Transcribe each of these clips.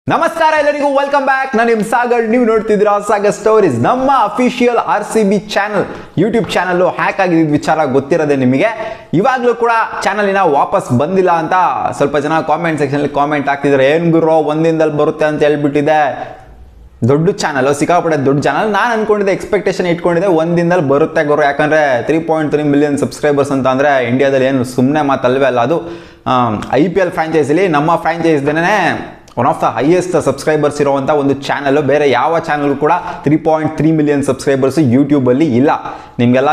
ನಮಸ್ಕಾರ ಎಲ್ಲರಿಗೂ welcome back ನಾನು ನಿಮ್ಮ ಸಾಗರ್ ನೀವು ನೋಡ್ತಿದ್ದೀರಾ ಸಾಗರ್ ಸ್ಟೋರೀಸ್ ನಮ್ಮ official RCB channel YouTube channel hack ಆಗಿದ್ದ ವಿಚಾರ ಗೊತ್ತಿರೋದೆ ನಿಮಗೆ ಇವಾಗಲೂ ಕೂಡ ಚಾನಲಿನ ವಾಪಸ್ ಬಂದಿಲ್ಲ ಅಂತ ಸ್ವಲ್ಪ ಜನ ಕಾಮೆಂಟ್ ಸೆಕ್ಷನ್ ಅಲ್ಲಿ ಕಾಮೆಂಟ್ ಹಾಕ್ತಿದ್ದಾರೆ ಏನು ಗುರು ಒಂದಿನದಲ್ಲಿ ಬರುತ್ತೆ ಅಂತ ಹೇಳ್ಬಿಟ್ಟಿದೆ ದೊಡ್ಡ ಚಾನಲ್ ಸಿಕ್ಕಾಪಟ್ಟೆ ದೊಡ್ಡ ಚಾನಲ್ ನಾನು ಅನ್ಕೊಂಡಿದ್ದೆ ಎಕ್ಸ್ಪೆಕ್ಟೇಷನ್ ಇಟ್ಕೊಂಡಿದ್ದೆ ಒಂದಿನದಲ್ಲಿ ಬರುತ್ತೆ ಗುರು ಯಾಕಂದ್ರೆ 3.3 ಮಿಲಿಯನ್ ಸಬ್ಸ್ಕ್ರೈಬರ್ಸ್ ಅಂತ ಅಂದ್ರೆ ಇಂಡಿಯಾದಲ್ಲಿ ಏನು ಸುಮ್ಮನೆ ಮಾತಲ್ವೇ ಅಲ್ಲ ಅದು IPL ಫ್ರಾಂಚೈಸಿಲಿ ನಮ್ಮ ಫ್ರಾಂಚೈಸ್ದೇನೆ one of the highest subscribers ಇರುವಂಥ ಒಂದು ಚಾನಲ್ ಬೇರೆ ಯಾವ ಚಾನಲ್ ಕೂಡ 3.3 ಮಿಲಿಯನ್ ಸಬ್ಸ್ಕ್ರೈಬರ್ಸ್ ಯೂಟ್ಯೂಬಲ್ಲಿ ಇಲ್ಲ ನಿಮಗೆಲ್ಲ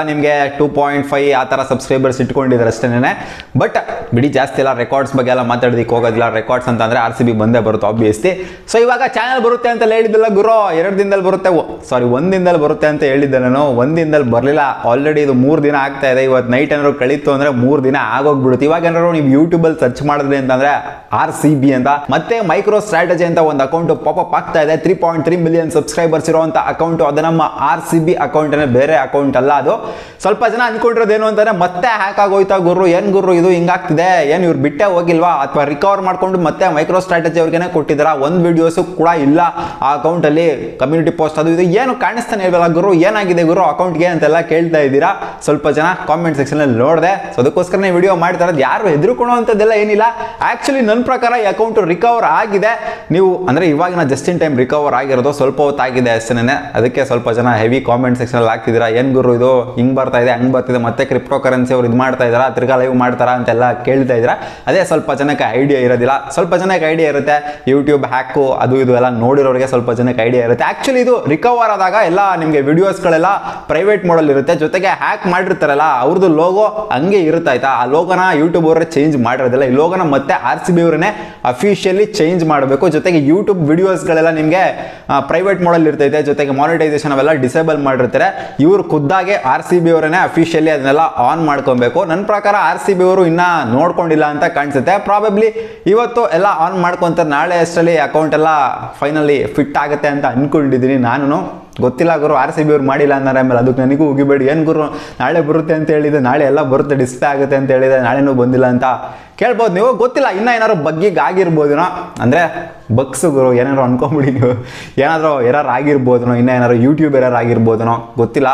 2.5 ಆ ಥರ ಸಬ್ಸ್ಕ್ರೈಬರ್ಸ್ ಇಟ್ಕೊಂಡಿದ್ದಾರೆ ಅಷ್ಟೇನೆ ಬಟ್ ಬಿಡಿ ಜಾಸ್ತಿ ಎಲ್ಲ ರೆಕಾರ್ಡ್ಸ್ ಬಗ್ಗೆ ಎಲ್ಲ ಮಾತಾಡೋದಕ್ಕೆ ಹೋಗೋದಿಲ್ಲ ರೆಕಾರ್ಡ್ಸ್ ಅಂತಂದರೆ RCB ಬಂದೇ ಬರುತ್ತೆ ಆಬ್ವಿಯಸ್ಲಿ ಸೊ ಇವಾಗ ಚಾನಲ್ ಬರುತ್ತೆ ಅಂತ ಹೇಳಿದ್ದಿಲ್ಲ ಗುರು 2 ದಿನದಲ್ಲಿ ಬರುತ್ತೆ ಒಂದು ದಿನದಲ್ಲಿ ಬರುತ್ತೆ ಅಂತ ಹೇಳಿದ್ದೆ ನಾನು ಒಂದು ದಿನದಲ್ಲಿ ಬರಲಿಲ್ಲ ಆಲ್ರೆಡಿ ಇದು 3 ದಿನ ಆಗ್ತಾ ಇದೆ ಇವತ್ತು ನೈಟ್ ಏನಾದ್ರು ಕಳೀತು ಅಂದರೆ 3 ದಿನ ಆಗೋಗ್ಬಿಡುತ್ತೆ ಇವಾಗ ಏನಾದ್ರು ನೀವು ಯೂಟ್ಯೂಬಲ್ಲಿ ಸರ್ಚ್ ಮಾಡಿದ್ರಿ ಅಂತಂದರೆ RCB ಅಂತ ಮತ್ತೆ ಮೈಕ್ರೋ ಸ್ಟ್ರಾಟಜಿ ಅಂತ ಒಂದು ಅಕೌಂಟ್ ಪಾಪಪ್ ಆಗ್ತಾ ಇದೆ 3.3 ಮಿಲಿಯನ್ ಸಬ್ಸ್ಕ್ರೈಬರ್ಸ್ ಇರುವಂತ ಅಕೌಂಟ್ ಅದು ನಮ್ಮ RCB ಅಕೌಂಟ್ ಬೇರೆ ಅಕೌಂಟ್ ಅಲ್ಲ ಅದು ಸ್ವಲ್ಪ ಜನ ಅನ್ಕೊಂಡಿರೋದೇನು ಅಂತಾನೆ ಮತ್ತೆ ಹ್ಯಾಕ್ ಆಗೋಯ್ತಾ ಗುರು ಏನ್ ಗುರು ಇದು ಹಿಂಗಾಗ್ತಿದೆ ಏನ್ ಇವ್ರು ಬಿಟ್ಟೆ ಹೋಗಿಲ್ವಾ ಅಥವಾ ರಿಕವರ್ ಮಾಡ್ಕೊಂಡು ಮತ್ತೆ ಮೈಕ್ರೋ ಸ್ಟ್ರಾಟಜಿ ಅವ್ರಿಗೇನೆ ಕೊಟ್ಟಿದಾರ ಒಂದು ವಿಡಿಯೋಸ್ ಕೂಡ ಇಲ್ಲ ಆ ಅಕೌಂಟ್ ಅಲ್ಲಿ ಕಮ್ಯುನಿಟಿ ಪೋಸ್ಟ್ ಅದು ಇದು ಏನು ಕಾಣಿಸ್ತಾನೆ ಇಲ್ವಲ್ಲ ಗುರು ಏನಾಗಿದೆ ಗುರು ಅಕೌಂಟ್ಗೆ ಅಂತೆಲ್ಲ ಕೇಳ್ತಾ ಇದ್ದೀರಾ ಸ್ವಲ್ಪ ಜನ ಕಾಮೆಂಟ್ ಸೆಕ್ಷನ್ ಅಲ್ಲಿ ನೋಡಿದೆ ಸೊ ಅದಕ್ಕೋಸ್ಕರ ವಿಡಿಯೋ ಮಾಡ್ತಾರೆ ಯಾರು ಹೆದರ್ಕೊಳ್ಳುವಂಥದ್ದೆಲ್ಲ ಏನಿಲ್ಲ ಆಕ್ಚುಲಿ ನನ್ನ ಪ್ರಕಾರ ಈ ಅಕೌಂಟ್ ರಿಕವರ್ ಆಗಿದೆ ನೀವು ಅಂದ್ರೆ ಇವಾಗಿನ ಜಸ್ಟ್ ಇನ್ ಟೈಮ್ ರಿಕವರ್ ಆಗಿರೋದು ಸ್ವಲ್ಪ ಹೊತ್ತಾಗಿದೆ ಅಷ್ಟೇನೆ ಅದಕ್ಕೆ ಸ್ವಲ್ಪ ಜನ ಹೆವಿ ಕಾಮೆಂಟ್ ಸೆಕ್ಷನ್ ಅಲ್ಲಿ ಹಾಕ್ತಿದ್ದೀರಾ ಏನ್ ಗುರು ಇದು ಹಿಂಗ್ ಬರ್ತಾ ಇದೆ ಹಂಗ್ ಬರ್ತಿದೆ ಮತ್ತೆ ಕ್ರಿಪ್ಟೋ ಕರೆನ್ಸಿ ಅವ್ರು ಇದು ಮಾಡ್ತಾ ಇದಾರ ತಿರ್ಗಾ ಲೈವ್ ಮಾಡ್ತಾರ ಅಂತೆಲ್ಲ ಕೇಳ್ತಾ ಇದ್ದೀರಾ ಅದೇ ಸ್ವಲ್ಪ ಜನಕ್ಕೆ ಐಡಿಯಾ ಇರೋದಿಲ್ಲ ಸ್ವಲ್ಪ ಜನಕ್ಕೆ ಐಡಿಯಾ ಇರುತ್ತೆ ಯೂಟ್ಯೂಬ್ ಹ್ಯಾಕು ಅದು ಇದು ಎಲ್ಲ ನೋಡಿರೋರಿಗೆ ಸ್ವಲ್ಪ ಜನಕ್ಕೆ ಐಡಿಯಾ ಇರುತ್ತೆ ಆಕ್ಚುಲಿ ಇದು ರಿಕವರ್ ಆದಾಗ ಎಲ್ಲ ನಿಮಗೆ ವಿಡಿಯೋಸ್ಗಳೆಲ್ಲ ಪ್ರೈವೇಟ್ ಮೋಡಲ್ ಇರುತ್ತೆ ಜೊತೆಗೆ ಹ್ಯಾಕ್ ಮಾಡಿರ್ತಾರಲ್ಲ ಅವ್ರದ್ದು ಲೋಗೋ ಹಂಗೆ ಇರುತ್ತೆ ಆಯ್ತಾ ಆ ಲೋಗೋನ ಯೂಟ್ಯೂಬ್ ಅವರೇ ಚೇಂಜ್ ಮಾಡಿರೋದಿಲ್ಲ ಈ ಲೋಗೋನ ಮತ್ತೆ RCB ಅವರನ್ನೇ ಅಫಿಷಿಯಲಿ ಚೇಂಜ್ ಮಾಡಬೇಕು ಜೊತೆಗೆ ಯೂಟ್ಯೂಬ್ ವಿಡಿಯೋಸ್ಗಳೆಲ್ಲ ನಿಮಗೆ ಪ್ರೈವೇಟ್ ಮೋಡಲ್ ಇರ್ತೈತೆ ಜೊತೆಗೆ ಮಾನಿಟೈಸೇಷನ್ ಅವೆಲ್ಲ ಡಿಸೇಬಲ್ ಮಾಡಿರ್ತಾರೆ ಇವರು ಖುದ್ದಾಗೆ RCB ಅವರನ್ನೇ ಅಫಿಷಿಯಲಿ ಅದನ್ನೆಲ್ಲ ಆನ್ ಮಾಡ್ಕೊಬೇಕು ನನ್ನ ಪ್ರಕಾರ RCB ಅವರು ಇನ್ನ ನೋಡ್ಕೊಂಡಿಲ್ಲ ಅಂತ ಕಾಣಿಸುತ್ತೆ ಪ್ರಾಬಬ್ಲಿ ಇವತ್ತು ಎಲ್ಲ ಆನ್ ಮಾಡ್ಕೊಂತಾರೆ ನಾಳೆ ಅಷ್ಟರಲ್ಲಿ ಅಕೌಂಟ್ ಎಲ್ಲ ಫೈನಲಿ ಫಿಟ್ ಆಗುತ್ತೆ ಅಂತ ಅನ್ಕೊಂಡಿದ್ದೀನಿ ನಾನು ಗೊತ್ತಿಲ್ಲ ಗುರು RCB ಅವ್ರು ಮಾಡಿಲ್ಲ ಅಂದ್ರೆ ಆಮೇಲೆ ಅದಕ್ಕೆ ನನಗೂ ಉಗಿಬೇಡಿ ಏನು ಗುರು ನಾಳೆ ಬರುತ್ತೆ ಅಂತ ಹೇಳಿದೆ ನಾಳೆ ಎಲ್ಲ ಬರುತ್ತೆ ಡಿಸ್ಪ್ಲೇ ಆಗುತ್ತೆ ಅಂತ ಹೇಳಿದೆ ನಾಳೆನೂ ಬಂದಿಲ್ಲ ಅಂತ ಕೇಳ್ಬೋದು ನೀವು ಗೊತ್ತಿಲ್ಲ ಇನ್ನೂ ಏನಾದ್ರು ಬಗ್ಗಿಗೆ ಆಗಿರ್ಬೋದೇನೋ ಅಂದರೆ ಬಗ್ಸ್ ಗುರು ಏನಾದ್ರು ಅನ್ಕೊಂಬಿಡಿ ನೀವು ಏನಾದರೂ ಎರರ್ ಆಗಿರ್ಬೋದನೋ ಇನ್ನೂ ಏನಾದ್ರು ಯೂಟ್ಯೂಬ್ ಎರರ್ ಆಗಿರ್ಬೋದನೋ ಗೊತ್ತಿಲ್ಲ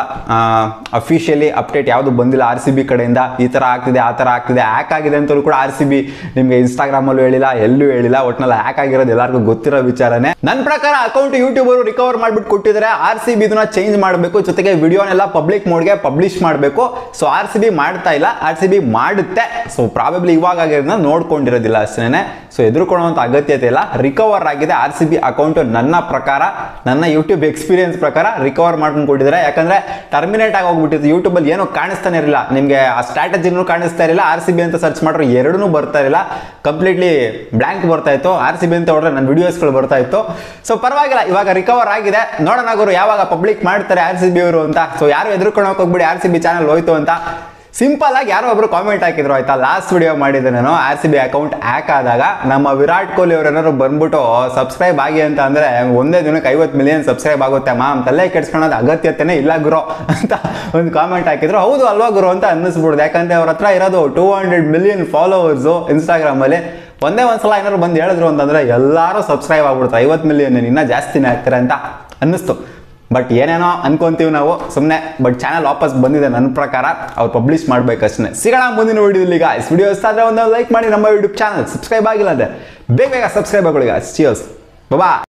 ಅಫಿಷಿಯಲಿ ಅಪ್ಡೇಟ್ ಯಾವುದು ಬಂದಿಲ್ಲ RCB ಕಡೆಯಿಂದ ಈ ಥರ ಆಗ್ತಿದೆ ಆ ಥರ ಆಗ್ತಿದೆ ಹ್ಯಾಕ್ ಆಗಿದೆ ಅಂತಲೂ ಕೂಡ RCB ನಿಮಗೆ ಇನ್ಸ್ಟಾಗ್ರಾಮಲ್ಲೂ ಹೇಳಿಲ್ಲ ಎಲ್ಲೂ ಹೇಳಿಲ್ಲ ಒಟ್ಟಿನಲ್ಲಿ ಹ್ಯಾಕ್ ಆಗಿರೋದು ಎಲ್ಲರಿಗೂ ಗೊತ್ತಿರೋ ವಿಚಾರನೇ ನನ್ನ ಪ್ರಕಾರ ಅಕೌಂಟ್ ಯೂಟ್ಯೂಬ್ ಅವರು ರಿಕವರ್ ಮಾಡಿಬಿಟ್ಟು ಕೊಟ್ಟಿದ್ದಾರೆ RCB ಇದನ್ನ ಚೇಂಜ್ ಮಾಡಬೇಕು ಜೊತೆಗೆ ವಿಡಿಯೋನೆಲ್ಲ ಪಬ್ಲಿಕ್ ಮೋಡ್ಗೆ ಪಬ್ಲಿಷ್ ಮಾಡಬೇಕು ಸೊ RCB ಮಾಡ್ತಾ ಇಲ್ಲ RCB ಮಾಡುತ್ತೆ ಸೊ ಪ್ರಾಬಬ್ಲಿ ಇವಾಗ ಆಗಿರೋದನ್ನ ನೋಡ್ಕೊಂಡಿರೋದಿಲ್ಲ ಅಷ್ಟೇನೆ ಸೊ ಎದುರ್ಕೊಳ್ಳುವಂಥ ಅಗತ್ಯತೆ ಇಲ್ಲ ರಿಕವರ್ ಆಗಿದೆ RCB ಅಕೌಂಟ್ ನನ್ನ ಪ್ರಕಾರ ನನ್ನ ಯೂಟ್ಯೂಬ್ ಎಕ್ಸ್ಪೀರಿಯನ್ಸ್ ಪ್ರಕಾರ ರಿಕವರ್ ಮಾಡ್ಕೊಂಡು ಕೊಟ್ಟಿದ್ದಾರೆ ಯಾಕಂದ್ರೆ ಟರ್ಮಿನೇಟ್ ಆಗಿ ಹೋಗ್ಬಿಟ್ಟಿತ್ತು ಯೂಟ್ಯೂಬಲ್ಲಿ ಏನೋ ಕಾಣಿಸ್ತಾನೆ ಇರಲಿಲ್ಲ ನಿಮಗೆ ಆ ಸ್ಟ್ರಾಟಜಿನೂ ಕಾಣಿಸ್ತಾ ಇರಲಿಲ್ಲ RCB ಅಂತ ಸರ್ಚ್ ಮಾಡಿದ್ರೆ ಎರಡೂ ಬರ್ತಾ ಇರಲಿಲ್ಲ ಕಂಪ್ಲೀಟ್ಲಿ ಬ್ಲ್ಯಾಂಕ್ ಬರ್ತಾ ಇತ್ತು RCB ಅಂತ ಹೊಡ್ರೆ ನನ್ನ ವಿಡಿಯೋಸ್ಗಳು ಬರ್ತಾ ಇತ್ತು ಸೊ ಪರವಾಗಿಲ್ಲ ಇವಾಗ ರಿಕವರ್ ಆಗಿದೆ ನೋಡೋಣ ಗುರು ಯಾವಾಗ ಪಬ್ಲಿಕ್ ಮಾಡ್ತಾರೆ RCB ಅವರು ಅಂತ ಸೊ ಯಾರು ಎದುರ್ಕೊಳ್ಳೋಕೆ ಹೋಗ್ಬಿಡಿ RCB ಚಾನಲ್ ಹೋಯ್ತು ಅಂತ ಸಿಂಪಲ್ ಆಗಿ ಯಾರೋ ಒಬ್ರು ಕಾಮೆಂಟ್ ಹಾಕಿದ್ರು ಆಯ್ತಾ ಲಾಸ್ಟ್ ವಿಡಿಯೋ ಮಾಡಿದ್ದೆ ನಾನು RCB ಅಕೌಂಟ್ ಹ್ಯಾಕ್ ಆದಾಗ ನಮ್ಮ ವಿರಾಟ್ ಕೊಹ್ಲಿ ಅವ್ರು ಏನಾದ್ರು ಬಂದ್ಬಿಟ್ಟು ಸಬ್ಸ್ಕ್ರೈಬ್ ಆಗಿ ಅಂತ ಅಂದ್ರೆ ಒಂದೇ ದಿನಕ್ಕೆ 50 ಮಿಲಿಯನ್ ಸಬ್ಸ್ಕ್ರೈಬ್ ಆಗುತ್ತೆ ಮಾಮ್ ತಲೆ ಕೆಡ್ಸ್ಕೊಳ್ಳೋದು ಅಗತ್ಯತೆನೇ ಇಲ್ಲ ಗುರು ಅಂತ ಒಂದು ಕಾಮೆಂಟ್ ಹಾಕಿದ್ರು ಹೌದು ಅಲ್ವಾ ಗುರು ಅಂತ ಅನ್ನಿಸ್ಬಿಡುದು ಯಾಕಂದ್ರೆ ಅವ್ರ ಹತ್ರ ಇರೋದು 200 ಮಿಲಿಯನ್ ಫಾಲೋವರ್ಸು ಇನ್ಸ್ಟಾಗ್ರಾಮಲ್ಲಿ ಒಂದೇ ಒಂದ್ಸಲ ಏನಾದ್ರು ಬಂದು ಹೇಳಿದ್ರು ಅಂತಂದ್ರೆ ಎಲ್ಲರೂ ಸಬ್ಸ್ಕ್ರೈಬ್ ಆಗ್ಬಿಡ್ತಾರೆ 50 ಮಿಲಿಯನ್ ಇನ್ನೂ ಜಾಸ್ತಿನೇ ಆಗ್ತಾರೆ ಅಂತ ಅನ್ನಿಸ್ತು ಬಟ್ ಏನೇನೋ ಅನ್ಕೊಂತೀವಿ ನಾವು ಸುಮ್ಮನೆ ಬಟ್ ಚಾನಲ್ ವಾಪಸ್ ಬಂದಿದೆ ನನ್ನ ಪ್ರಕಾರ ಅವ್ರು ಪಬ್ಲಿಷ್ ಮಾಡ್ಬೇಕಷ್ಟೇ ಸಿಗೋಣ ಮುಂದಿನ ವಿಡಿಯೋದಲ್ಲಿ ಗಾಯ್ಸ್ ವಿಡಿಯೋ ಇಷ್ಟ ಆದರೆ ಒಂದು ಲೈಕ್ ಮಾಡಿ ನಮ್ಮ ಯೂಟ್ಯೂಬ್ ಚಾನಲ್ ಸಬ್ಸ್ಕ್ರೈಬ್ ಆಗಿಲ್ಲ ಅಂದರೆ ಬೇಗ ಸಬ್ಸ್ಕ್ರೈಬ್ ಆಗೋಳಿ ಗಾಯ್ಸ್ ಚಿಯರ್ಸ್ ಬಾಯ್